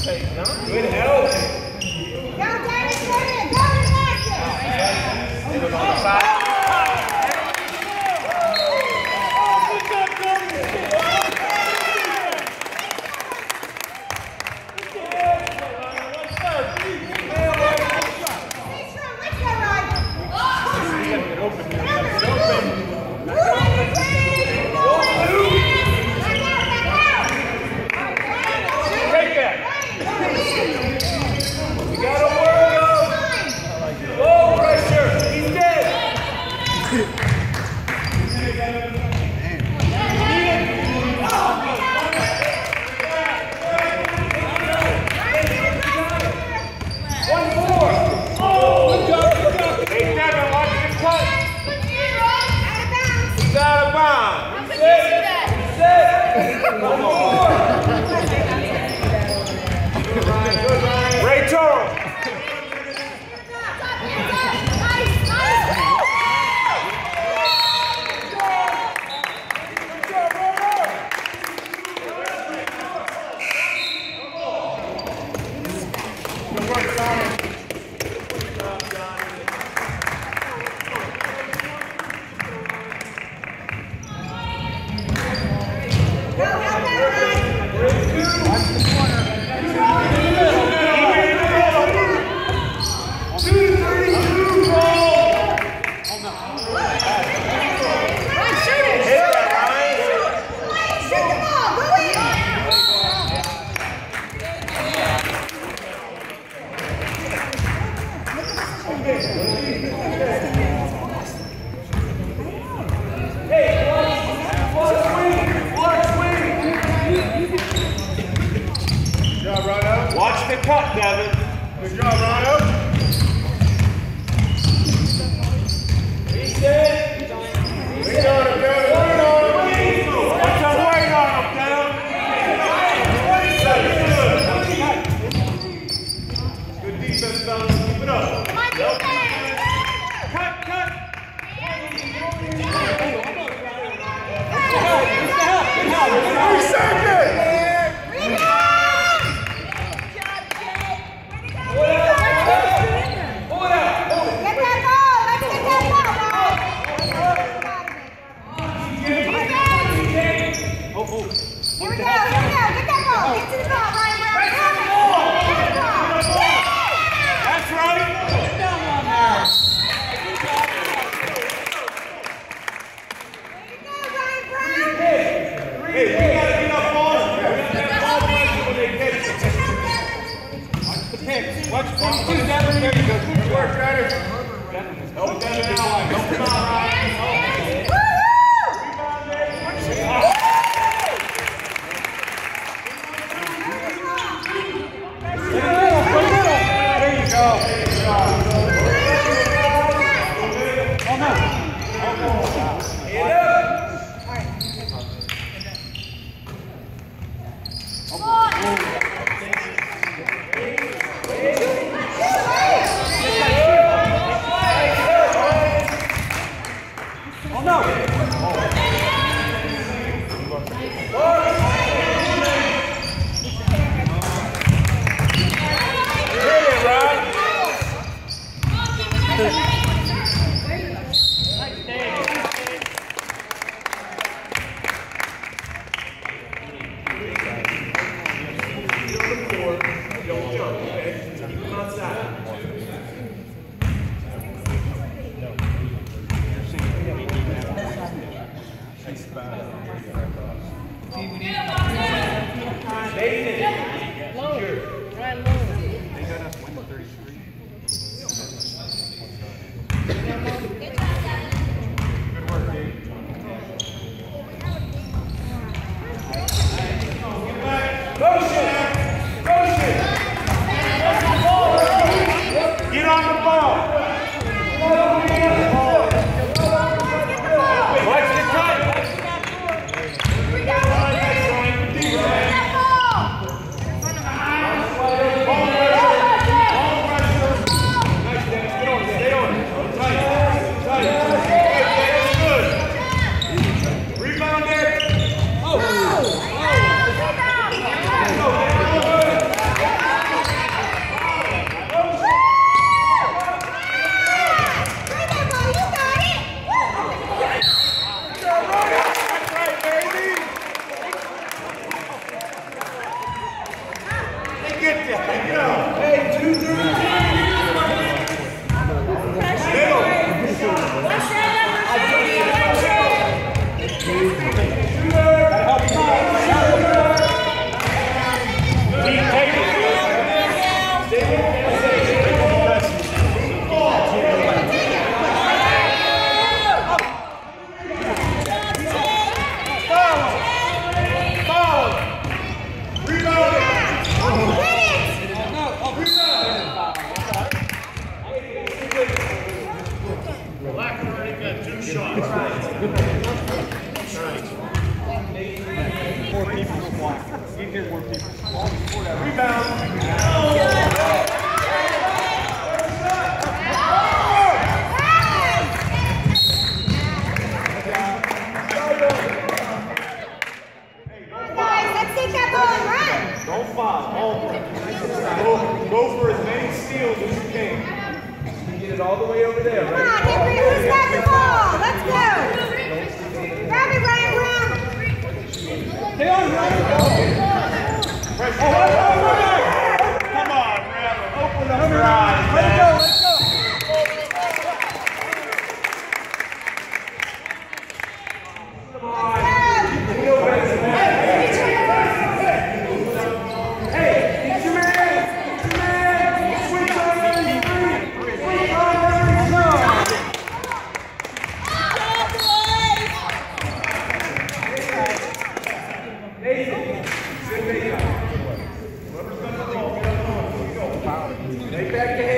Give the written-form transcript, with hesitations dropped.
Good help. Go, Dennis, go to the basket. On the side. Watch the cut, Devin. Good job, Rado. Reset. Wait on him, Devin. Wait on him. Put some weight on him, Devin. Good defense, fellas. Keep it up. Come on, defense. Cut. Watch 42, Devin. There you go. Good work, Ryder. Help Devin out. Don't come out, Ryan. Rebound, there you go. Oh, no. Get up. Go for as many steals as you can. You get it all the way over there, right? Come on, Hickory, who's got the ball? Let's go. Grab it, Ryan Brown. Stay on, Ryan. Come on, grab it. Open up your eyes, man. Let's go, let's go. Come on. Back to